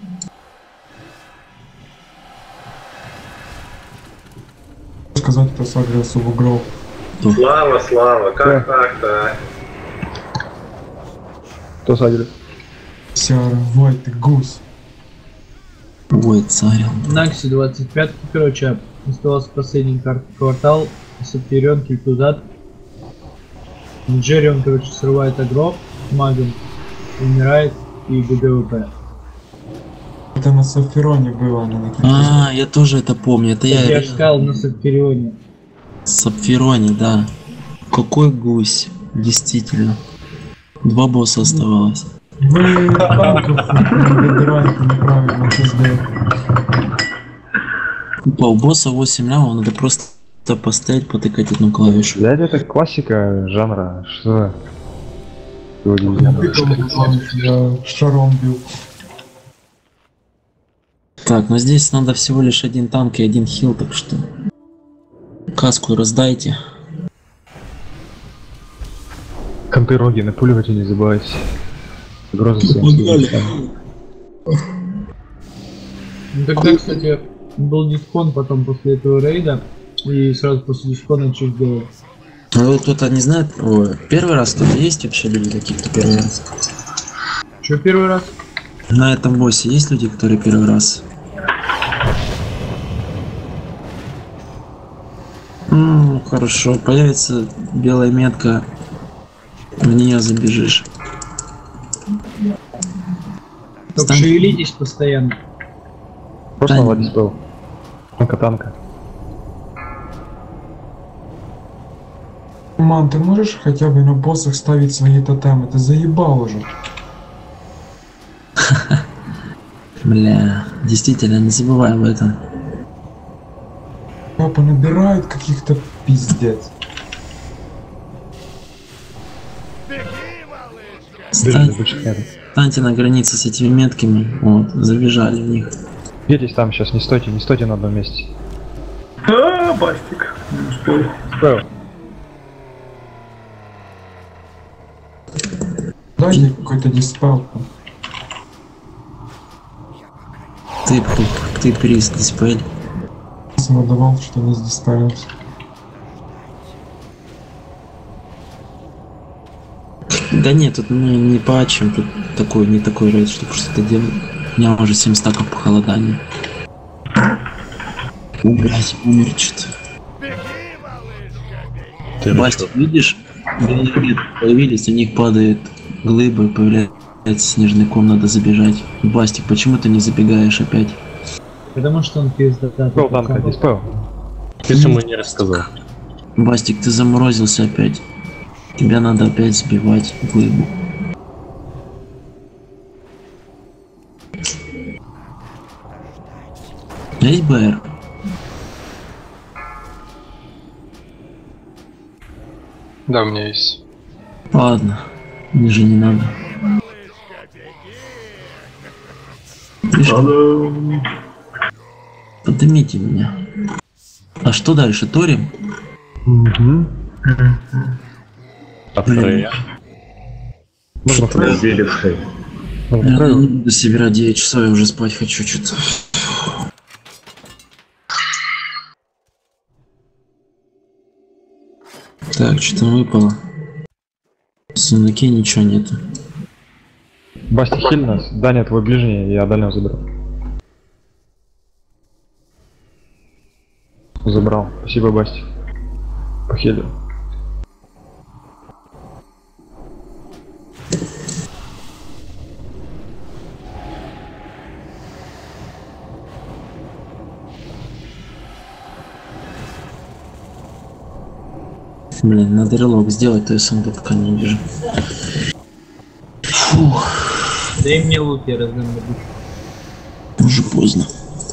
Сказать, кто сагрился в угров. Слава, Слава, как так-то? Кто садит? Сяра, вой, ты гусь. Ой, царь. Накси 25, короче, остался последний квартал, Сапфирион, Кильтузат. Джерри, он, короче, срывает агро магом, умирает и ГГВП. Это на Сапфироне было, а не на Кильтузате. А, я тоже это помню. Это Я я же сказал на Сапфирионе. Сапфироне, да. Какой гусь. Действительно. 2 босса оставалось. Вы танков выбираете неправильно, ССД. Опа, у босса 8 лямов, надо просто постоять, потыкать одну клавишу. Блядь, это классика жанра. Что? Я шаром бил. Так, ну здесь надо всего лишь 1 танк и 1 хил, так что каску раздайте. Конты роги, напуливайте, не забывайте. Угроза Ну, тогда, кстати, был дискон потом после этого рейда, и сразу после дискона что сделал? Ну кто-то не знает, первый раз кто-то есть вообще люди какие-то первый раз? Что первый раз? На этом боссе есть люди, которые первый раз? Хорошо, появится белая метка, в нее забежишь. Только шевелитесь постоянно. Просто Танк. Владис был. Танка. Ман, ты можешь хотя бы на боссах ставить свои тотемы? Ты заебал уже. Бля, действительно, не забывай об этом. Папа набирает каких-то пиздец. Станьте на границе с этими метками, вот, забежали в них. Едете там сейчас, не стойте на одном месте. Бастик. Не успел. Справа. Дай мне какой-то диспел. Ты приз, диспель. Я давал, что не диспелился. Да нет, тут не патчем, тут такой, не такой рейд, чтобы что-то делать. У меня уже 7 стаков похолодания. Блять, умер что-то. Бастик, видишь, белые появились, у них падает глыба, появляется снежный ком, надо забежать. Бастик, почему ты не забегаешь опять? Потому что он пиздата. Диспел танка, диспел. Ты ему не рассказал. Бастик, ты заморозился опять. Тебя надо опять сбивать глыбу. Есть БР? Да, у меня есть. Ладно, мне же не надо. Поднимите меня. А что дальше, Тори? А Фрея? Можно Фрея. Убили в шею. Я не буду собирать 9 часов, я уже спать хочу что-то. Так, что там выпало? В сундуке ничего нету. Басти, хиль нас. Даня, твой ближний, я дальнего заберу. Забрал. Спасибо, Басти. Похилил. Блин, надо релог сделать, то я сундука не вижу. Фух, Дай мне лут, я раздам на душу. уже поздно.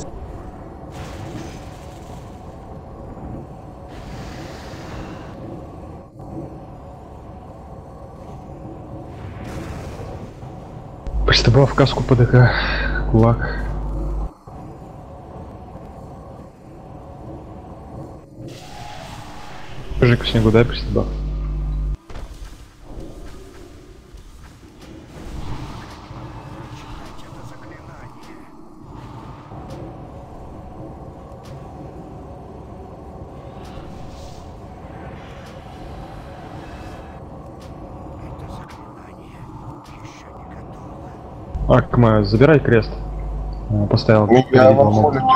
Приступал в каску ПДК. Кулак. Жик в снегу, дай приступал. Акма, забирай крест. Поставил Я впереди вам два холик.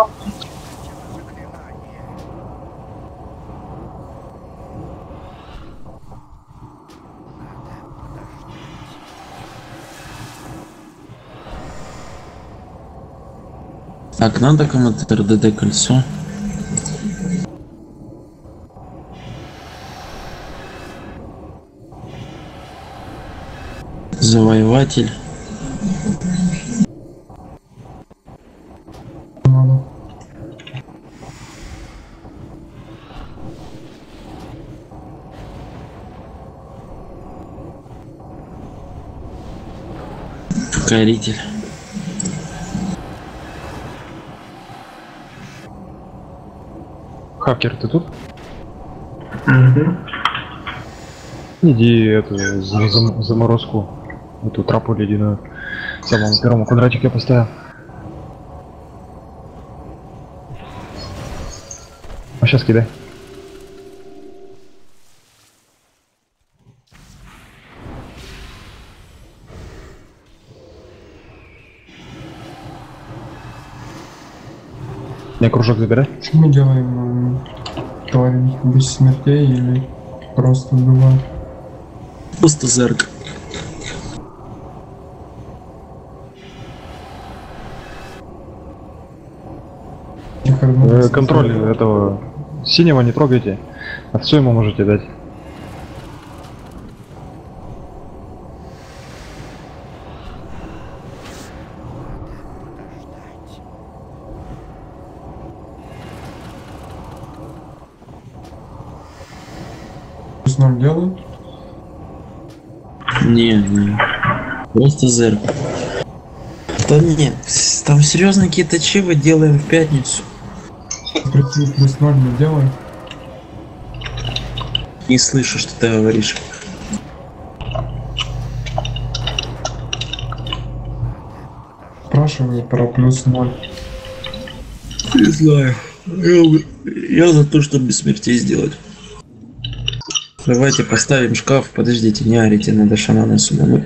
Так, надо кому-то РДД кольцо. Завоеватель. Надо. Покоритель. Хакер, ты тут? Угу. Иди эту заморозку, эту трапу ледяную. Самому первому квадратик я поставил. А сейчас кидай. Я кружок забирай. Что мы делаем? Творим без смертей или просто убиваем? Просто зерк. Контроль этого синего не трогайте. Отцу ему можете дать. Плюс 0 делаем. Не. Просто зерк. Да нет, там серьезно какие-то чивы делаем в пятницу. Плюс 0 мы делаем. Не слышу, что ты говоришь. Спрашиваю про плюс 0. Не знаю. Я за то, чтобы без смертей сделать. Давайте поставим шкаф. Подождите, не орите, надо шамана сумануть.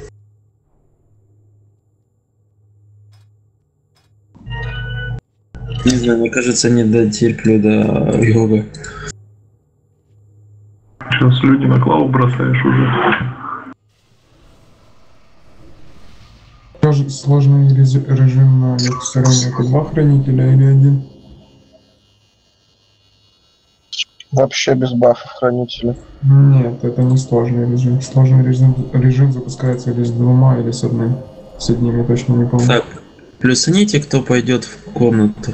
Не знаю, мне кажется, не дотерплю до йога. Сейчас люди на клаву бросаешь уже. Сложный режим на двухсторонний, это 2 хранителя или 1? Вообще без бафов хранителя. Нет, это не сложный режим. Сложный режим запускается или с 2, или с 1. С одним я точно не помню. Так, плюсаните, кто пойдет в комнату.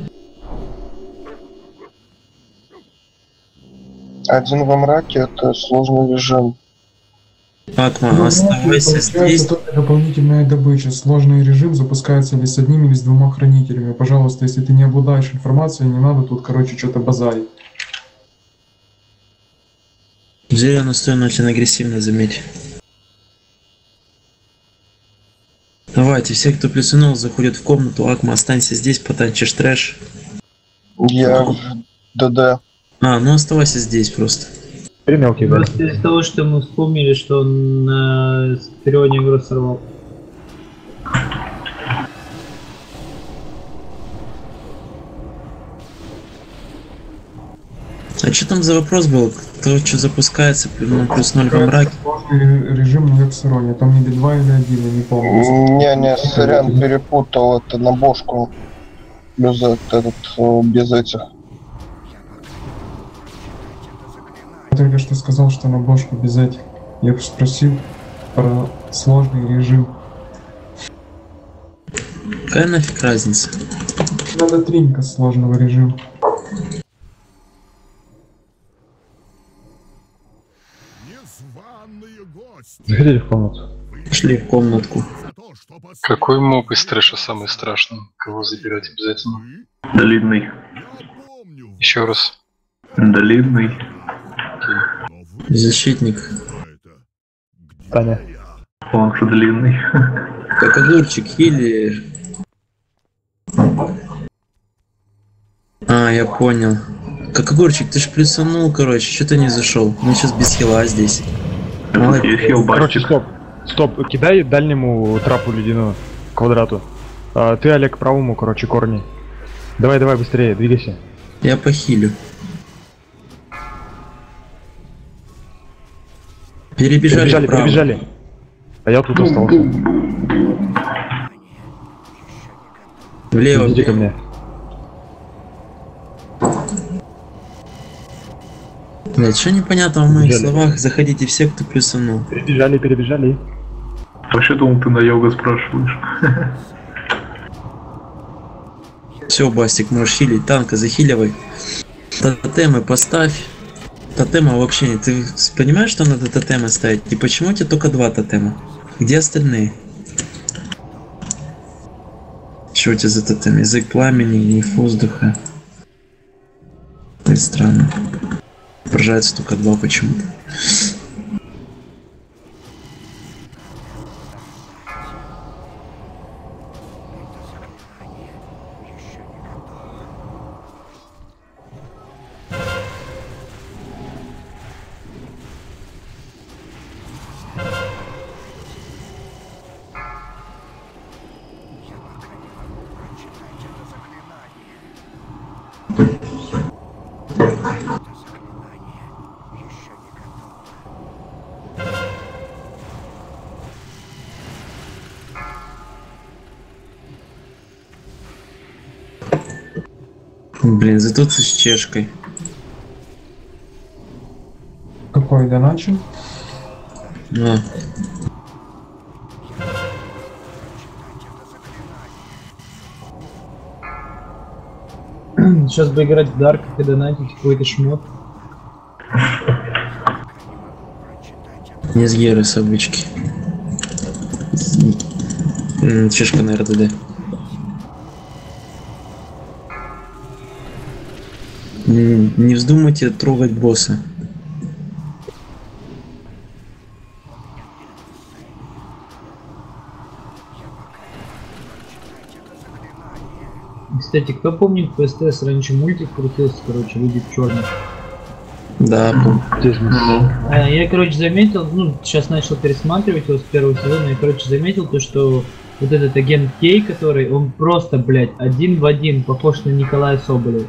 Один во мраке — это сложный режим. Акма, оставайся здесь. Только дополнительная добыча. Сложный режим запускается или с 1, или с 2 хранителями. Пожалуйста, если ты не обладаешь информацией, не надо тут, короче, что-то базарить. Зря настроен очень агрессивно, заметь. Давайте, все, кто плюсанул, заходят в комнату. Акма, останься здесь, потанчишь трэш. Я в ДД. А, ну оставайся здесь просто. Мелкий, да. Просто из того, что мы вспомнили, что он на Спирионе игру сорвал. А что там за вопрос был? Кто что запускается, ну, плюс 0 во мраке? Сложный режим на Вексероне. Там или 2, или 1, я не помню. Не, сорян, перепутал это на бошку. Без без этих. Я только что сказал, что на бошку без этих. Я спросил про сложный режим. Какая нафиг разница? Надо тринка сложного режима. Заходите в комнату. Пошли в комнатку. Какой моб из трэша самый страшный? Кого забирать обязательно? Долидный. Еще раз. Долидный. Защитник. Таня. Он что длинный. Как огурчик или... А, я понял. Как огурчик, ты ж плюсанул, короче, что ты не зашел? Мы сейчас без хила здесь. Есть хил, Короче, стоп, кидай дальнему трапу ледяную, квадрату. Ты, Олег, к правому, короче, корни. Давай, давай, быстрее, двигайся. Я похилю. Перебежали вправо. Перебежали. А я тут остался. Влево, Идите ко влево. мне. Блять, что непонятно в моих Перебежали. словах? Заходите все, кто плюсанул. Перебежали. Вообще думал, ты на йога спрашиваешь. Все, Бастик, можешь хилить. Танка захиливай. Тотемы поставь. Тотема вообще не... Ты понимаешь, что надо тотемы ставить? И почему у тебя только 2 тотема? Где остальные? Что у тебя за тотем? Язык пламени, неф воздуха. Это странно. Поражается только 2 почему-то. Блин, зато ты с чешкой. Какой доначил? А. Сейчас бы играть в Дарк и донатить какой-то шмот. Не с Геры, с обычки. Чешка на РДД. Не вздумайте трогать босса. Кстати, кто помнит в СТС раньше мультик крутился, короче, люди в черных? Да, помню. Я, короче, заметил, ну, сейчас начал пересматривать его с первого сезона, я, короче, заметил то, что вот этот агент Кей, который, он просто, блядь, один в один похож на Николая Соболева.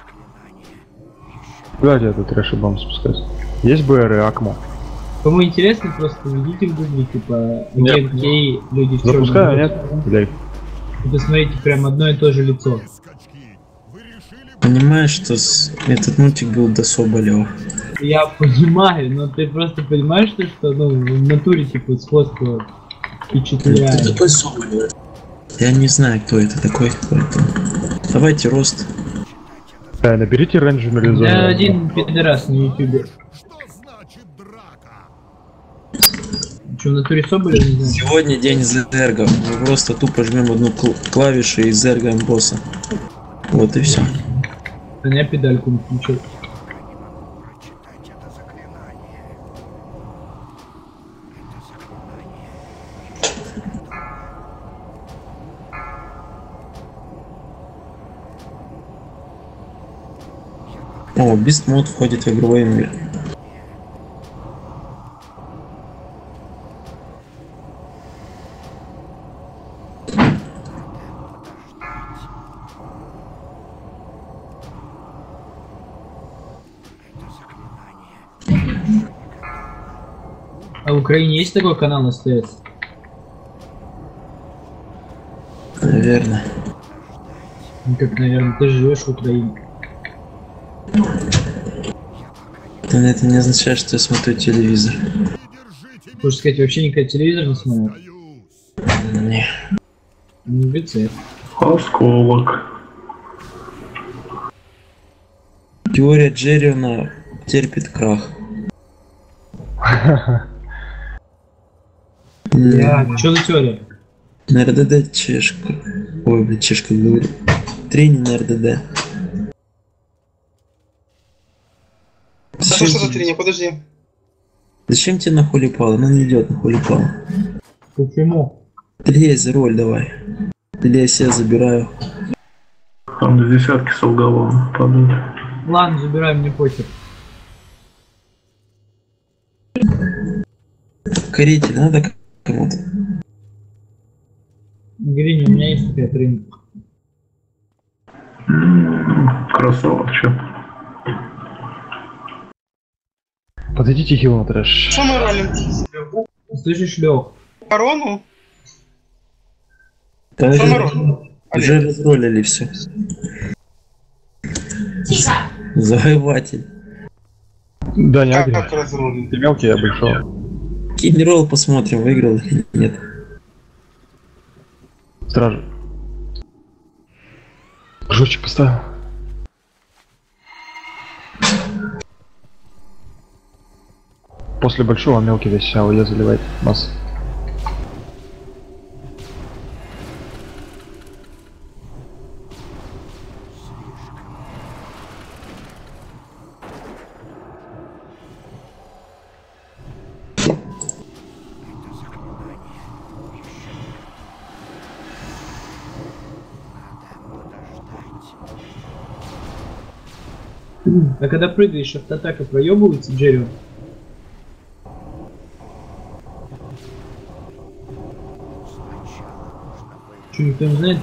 Куда тебе тут трэш и бам спускать? Есть БР и Акма. Кому интересно, просто введите в гугле, типа, агент Кей, люди в черных. Запускаю, нет? Блядь. И посмотрите, прям одно и то же лицо. Понимаешь, что этот мультик был до Соболева. Я понимаю, но ты просто понимаешь, что ну, в натуре, типа, сходство впечатляет. Кто такой Соболев? Я не знаю, кто это такой, поэтому... Давайте рост. Наберите рейнджер на резоне. Я один пидорас на ютубе. Что, в натуре Соболева, не знаю? Сегодня день зерга. Мы просто тупо жмем одну клавишу и зергаем босса. Вот и все. Я педальку не включил. О, Beast Mode входит в игровой мир. А в Украине есть такой канал СТС? Наверное. Ну, как, наверное, ты живешь в Украине. Но это не означает, что я смотрю телевизор. Хочешь сказать, вообще никакой телевизор не смотрит? Не. Ну, бицеп. Осколок. Теория Джерриона терпит крах. Что за теория? На РДД чешка. Ой, блин, чешка говорю. Тренинг на РДД. Что за тренинг? Подожди. Зачем тебе на холипала? Она не идет на холипала. Почему? Ты лезь за роль давай. Или я себя забираю. Там до десятки солдаван падают. Ладно, забираем, мне похер. Коритель надо кому-то? Грини, у меня есть такая принята. Кроссовок, чё? Подойдите хил на трэш. Что мы ролим? Слышишь, Лёх? Корону? Да, Что мы ролим? уже разролили все. Завоеватель. Да, не агри. Как разрулим? Ты мелкий, я большой. Кинерол посмотрим, выиграл или нет. Стражи. Жестче поставил. После большого мелкий весь АОЕ заливает нас. А когда прыгаешь, автоатака проебывается, Джерри? Что, никто не знает?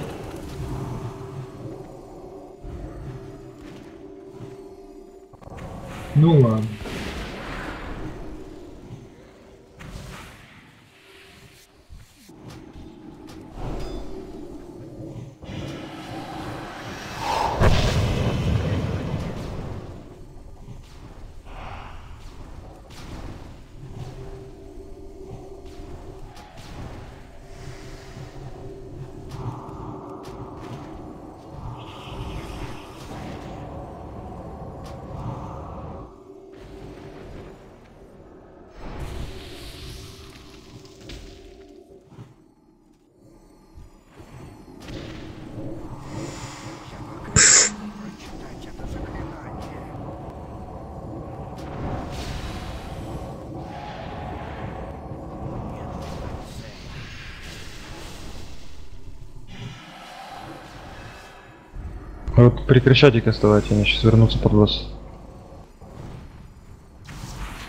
Ну ладно. Вот прекращайте кастовать, они сейчас вернутся под вас.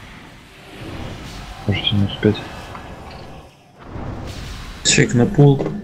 Можете не успеть. Чек на пул.